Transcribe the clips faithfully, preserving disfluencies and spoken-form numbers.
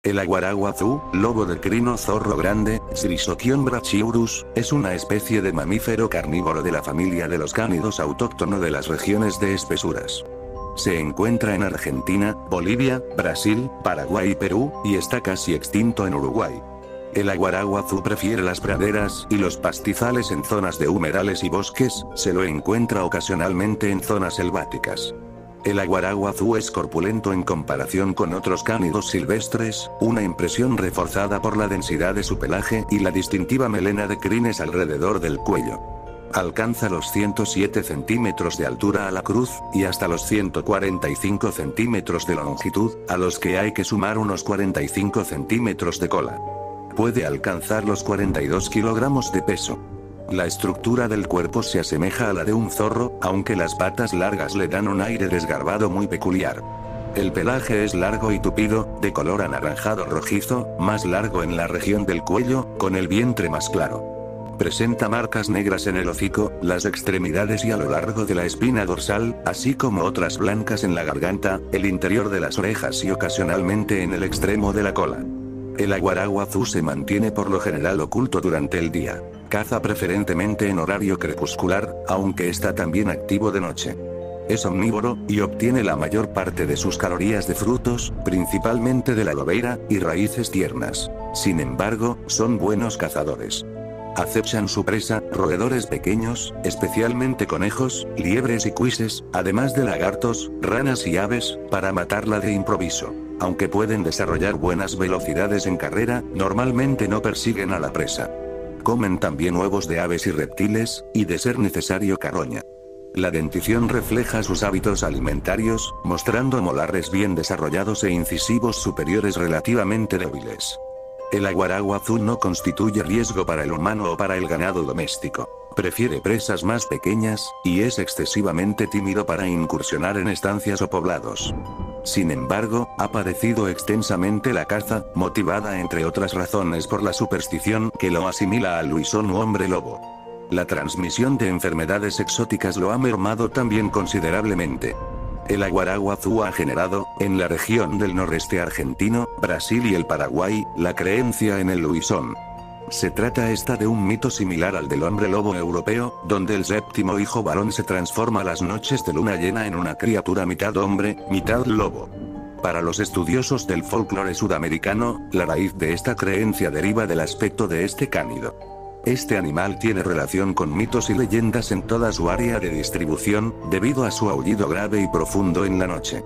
El aguaraguazú, lobo de crino zorro grande, Srisocion brachyurus, es una especie de mamífero carnívoro de la familia de los cánidos autóctono de las regiones de espesuras. Se encuentra en Argentina, Bolivia, Brasil, Paraguay y Perú, y está casi extinto en Uruguay. El aguaraguazú prefiere las praderas y los pastizales en zonas de humedales y bosques, se lo encuentra ocasionalmente en zonas selváticas. El aguaraguazú es corpulento en comparación con otros cánidos silvestres, una impresión reforzada por la densidad de su pelaje y la distintiva melena de crines alrededor del cuello. Alcanza los ciento siete centímetros de altura a la cruz, y hasta los ciento cuarenta y cinco centímetros de longitud, a los que hay que sumar unos cuarenta y cinco centímetros de cola. Puede alcanzar los cuarenta y dos kilogramos de peso. La estructura del cuerpo se asemeja a la de un zorro, aunque las patas largas le dan un aire desgarbado muy peculiar. El pelaje es largo y tupido, de color anaranjado rojizo, más largo en la región del cuello, con el vientre más claro. Presenta marcas negras en el hocico, las extremidades y a lo largo de la espina dorsal, así como otras blancas en la garganta, el interior de las orejas y ocasionalmente en el extremo de la cola. El aguaraguazú se mantiene por lo general oculto durante el día. Caza preferentemente en horario crepuscular, aunque está también activo de noche. Es omnívoro, y obtiene la mayor parte de sus calorías de frutos, principalmente de la lobeira, y raíces tiernas. Sin embargo, son buenos cazadores. Acechan su presa, roedores pequeños, especialmente conejos, liebres y cuises, además de lagartos, ranas y aves, para matarla de improviso. Aunque pueden desarrollar buenas velocidades en carrera, normalmente no persiguen a la presa. Comen también huevos de aves y reptiles, y de ser necesario carroña. La dentición refleja sus hábitos alimentarios, mostrando molares bien desarrollados e incisivos superiores relativamente débiles. El aguaraguazú no constituye riesgo para el humano o para el ganado doméstico. Prefiere presas más pequeñas, y es excesivamente tímido para incursionar en estancias o poblados. Sin embargo, ha padecido extensamente la caza, motivada entre otras razones por la superstición que lo asimila al luisón u hombre lobo. La transmisión de enfermedades exóticas lo ha mermado también considerablemente. El aguaraguazú ha generado, en la región del noreste argentino, Brasil y el Paraguay, la creencia en el luisón. Se trata esta de un mito similar al del hombre lobo europeo, donde el séptimo hijo varón se transforma las noches de luna llena en una criatura mitad hombre, mitad lobo. Para los estudiosos del folclore sudamericano, la raíz de esta creencia deriva del aspecto de este cánido. Este animal tiene relación con mitos y leyendas en toda su área de distribución, debido a su aullido grave y profundo en la noche.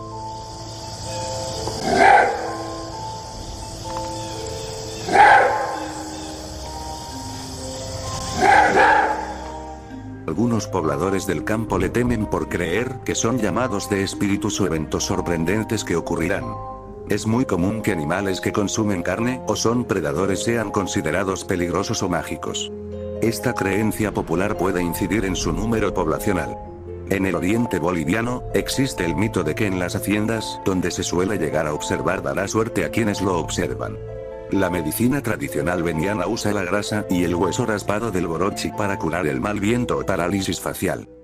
Algunos pobladores del campo le temen por creer que son llamados de espíritus o eventos sorprendentes que ocurrirán. Es muy común que animales que consumen carne o son predadores sean considerados peligrosos o mágicos. Esta creencia popular puede incidir en su número poblacional. En el oriente boliviano, existe el mito de que en las haciendas donde se suele llegar a observar dará suerte a quienes lo observan. La medicina tradicional beniana usa la grasa y el hueso raspado del borochi para curar el mal viento o parálisis facial.